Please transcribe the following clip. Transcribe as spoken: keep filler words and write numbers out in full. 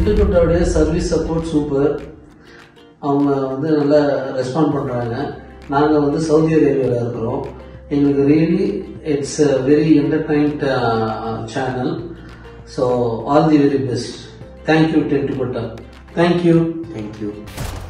டென்ட்கோட்டாவுடைய service support super. அவங்க வந்து நல்லா ரெஸ்பாண்ட் பண்ணுறாங்க. நாங்கள் வந்து சவுதி அரேபியாவில் இருக்கிறோம். எங்களுக்கு really it's a very entertained channel. So all the very best. Thank you Tentkotta. Thank you. Thank you.